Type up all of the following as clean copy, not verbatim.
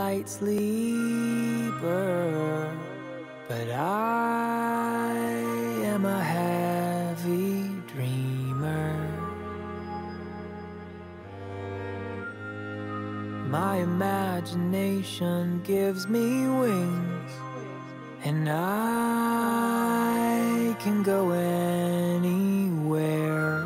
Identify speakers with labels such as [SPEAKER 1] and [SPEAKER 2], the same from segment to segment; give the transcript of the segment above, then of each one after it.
[SPEAKER 1] light sleeper, but I am a heavy dreamer. My imagination gives me wings, and I can go anywhere.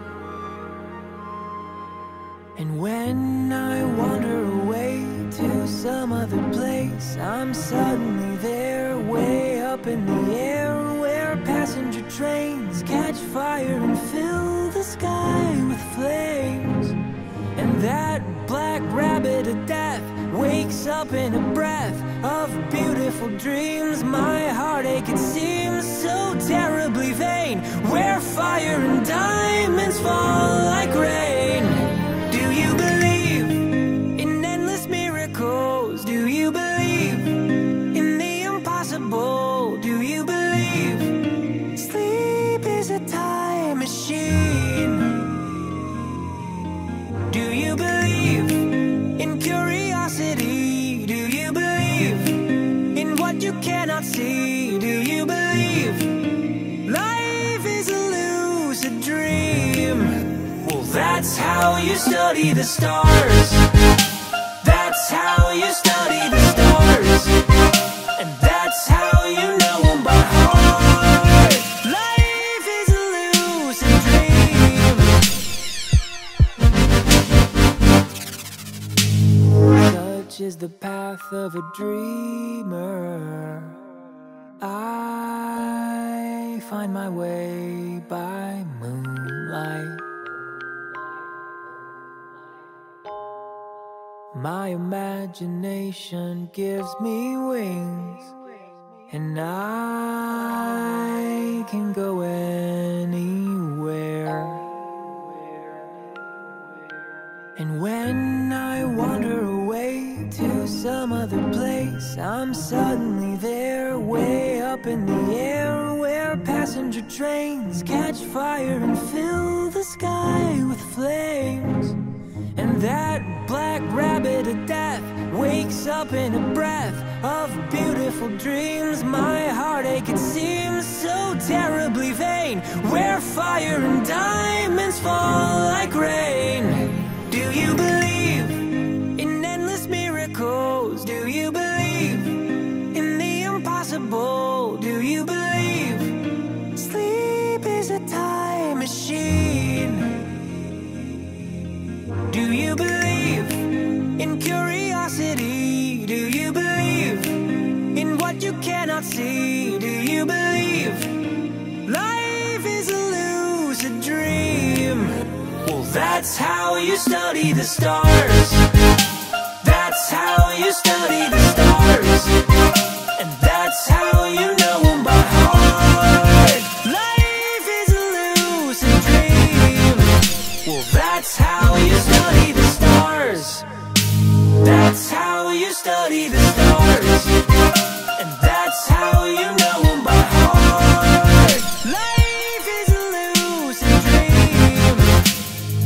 [SPEAKER 1] And when I wander away to some other place, I'm suddenly there, way up in the air, where passenger trains catch fire and fill the sky with flames. And that black rabbit of death wakes up in a breath of beautiful dreams. My heartache, it seems so terribly vain, where fire and diamonds fall like rain. Do you believe in endless miracles? Do you believe in the impossible? Do you believe sleep is a time machine? Do you believe in curiosity? Do you believe in what you cannot see? Do you believe life is a lucid dream? Well, that's how you study the stars. That's how you study the stars. And that's how you know them by heart. Life is a lucid dream. Such is the path of a dreamer. I find my way by moonlight. My imagination gives me wings, and I can go anywhere. And when I wander away to some other place, I'm suddenly there, way up in the air, where passenger trains catch fire and fill the sky with flames. And that black rabbit of death wakes up in a breath of beautiful dreams. My heartache, it seems so terribly vain, where fire and diamonds fall like rain. Do you believe in endless miracles? Do you believe in the impossible? Do you believe sleep is a time machine? Do you believe in curiosity? Do you believe in what you cannot see? Do you believe life is a lucid dream? Well, that's how you study the stars. That's how you study the stars. And that's how you know them by heart. Life is a lucid dream. Well, that's how you study the stars. That's how you study the stars. And that's how you know them by heart. Life is a lucid dream.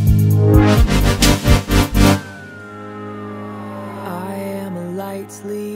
[SPEAKER 1] I am a light sleeper.